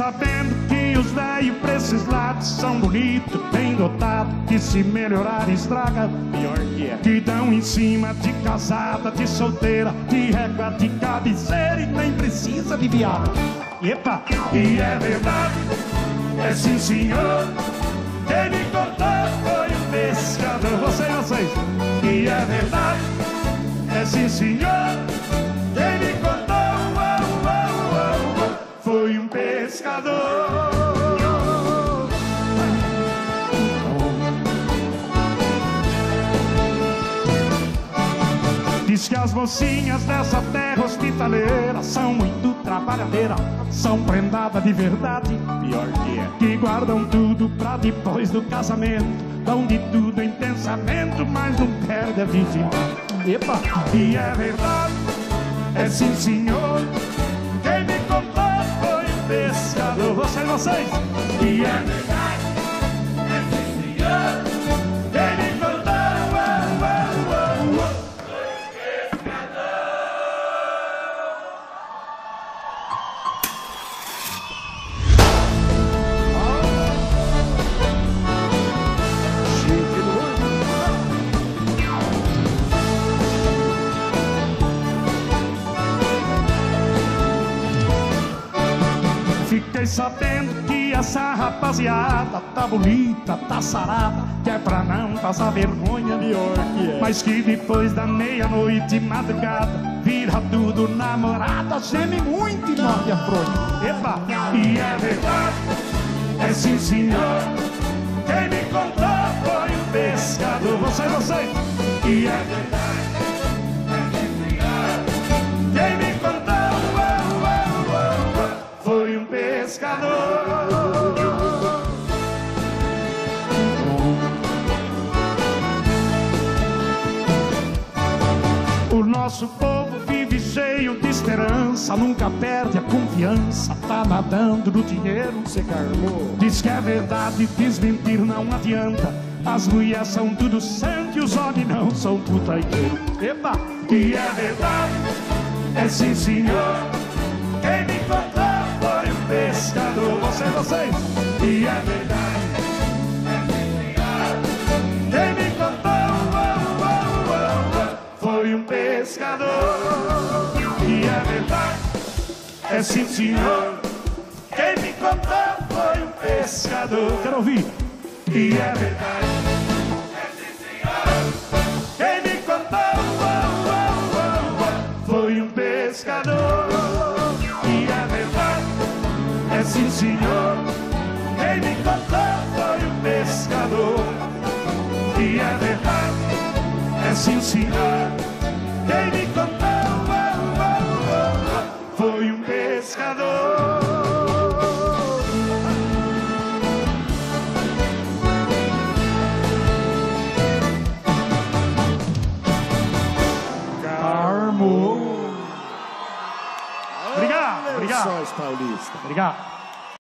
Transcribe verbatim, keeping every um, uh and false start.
sabendo que os velhos pra esses lados são bonitos, bem dotados, que se melhorar estraga. Pior que é. Que dão em cima de casada, de solteira, de régua, de cabeceira e nem precisa de viado. Epa! E é verdade, é sim senhor, quem me contou foi o pescador. Vocês, vocês. E é verdade, é sim senhor, quem me contou oh, oh, oh, oh, foi um pescador. Diz que as mocinhas dessa terra hospitaleira são muito trabalhadeiras, são prendadas de verdade. Pior que é. Que guardam tudo pra depois do casamento, dão de tudo em pensamento, mas não perde a virgindade. Epa! E é verdade, é sim senhor, quem me contou foi o pescador. Vocês, vocês! E é verdade, é sim senhor, quem me contou oh, oh, oh, oh. Fiquei sabendo que essa rapaziada tá bonita, tá sarada, que é pra não passar vergonha. Pior que é. Mas que depois da meia-noite, madrugada, vira tudo namorada, geme muito e morre a fronha. Epa! E é verdade, é sim senhor, quem me contou foi o pescador. Vocês, vocês! E é verdade, é sim senhor, quem me contou oh, oh, oh, oh, foi um pescador. O nosso povo vive cheio de esperança, nunca perde a confiança, tá nadando no dinheiro. Você carmou. Diz que é verdade, desmentir não adianta, as mulheres são tudo santo e os homens não são putainheiro. Epa! E é verdade, é sim senhor, quem me contou foi o pescador. Vocês, vocês! E é verdade, é sim senhor, quem me contou oh, oh, oh, oh, foi um pescador. E é verdade, é sim senhor, quem me contou foi um pescador. Quero ouvir. E é verdade, é sim senhor, quem me contou oh, oh, oh, oh, foi um pescador. E é verdade, é sim senhor, quem me contou foi um pescador. E é verdade, é sim senhor, quem me contou oh, oh, oh, oh, foi um pescador. Carmo. Obrigado, obrigado. Lençóis Paulista. Obrigado.